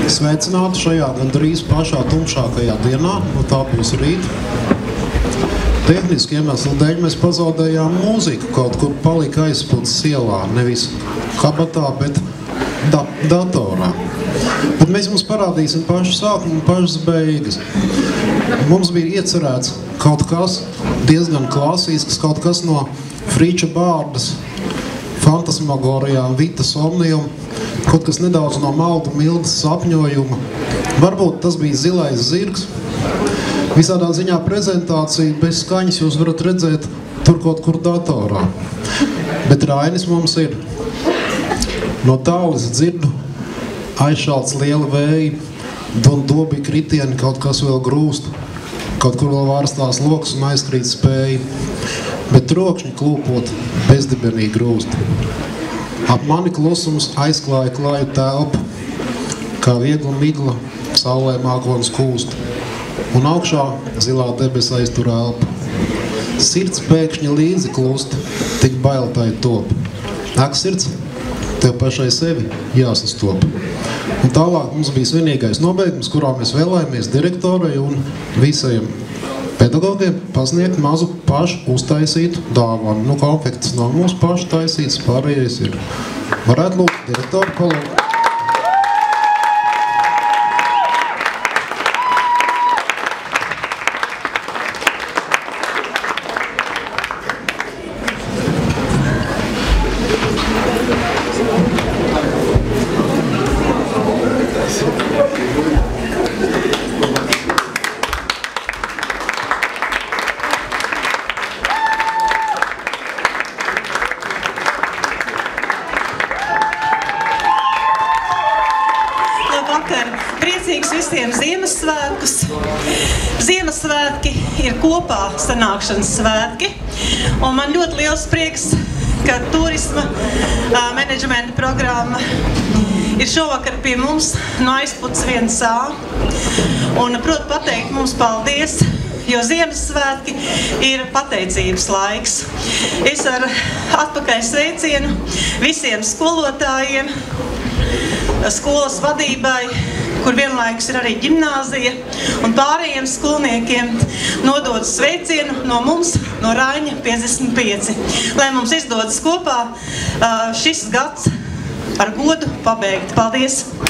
Sveicināti šajā gandrīz pašā tumšākajā dienā, no tā būs rīt. Tehniski iemeslu dēļ mēs pazaudējām mūziku, kaut kur palika aizpūtas ielā, nevis kabatā, bet datorā. Bet mēs jums parādīsim pašu sākumu un pašas beigas. Mums bija iecerēts kaut kas diezgan klasisks, kaut kas no Friča Bārdas fantasmagorijām, Vitas Omnium, kaut kas nedaudz no Maldu Mildas sapņojuma. Varbūt tas bija Zilais zirgs. Visādā ziņā prezentācija bez skaņas jūs varat redzēt tur kaut kur datorā. Bet Rainis mums ir. No tālis dzirdu aizšalts liela vēja, dobi kritieni, kaut kas vēl grūst, kaut kur vēl vārstās loks un aizkrīt spēja, bet trokšņi klūpot bezdibenīgi grūst. Ap mani klusums aizklāja klāju telpu, kā viegla migla saulē mākonis kūst, un augšā zilā debesa aiztur elpu. Sirds pēkšņi līdzi klust, tik bailtai top. Ak, sirds, tev pašai sevi jāsastop. Un tālāk mums bija svinīgais nobeigums, kurā mēs vēlējāmies direktorai un visiem pedagogiem pasniegt mazu pašu uztaisītu dāvanu. Nu, konfekts nav mūsu pašu taisīts, pārējais ir. Varētu lūgt direktoru palūgt. Priecīgs visiem Ziemassvētkus. Ziemassvētki ir kopā sanākšanas svētki, un man ļoti liels prieks, ka turisma menedžmenta programma ir šovakar pie mums no Aizputas 1A, un prot pateikt mums paldies, jo Ziemassvētki ir pateicības laiks. Es ar atpakaļ sveicienu visiem skolotājiem, skolas vadībai, kur vienlaikus ir arī ģimnāzija, un pārējiem skolniekiem nodod sveicienu no mums, no Raiņa 55. Lai mums izdodas kopā šis gads ar godu pabeigt. Paldies!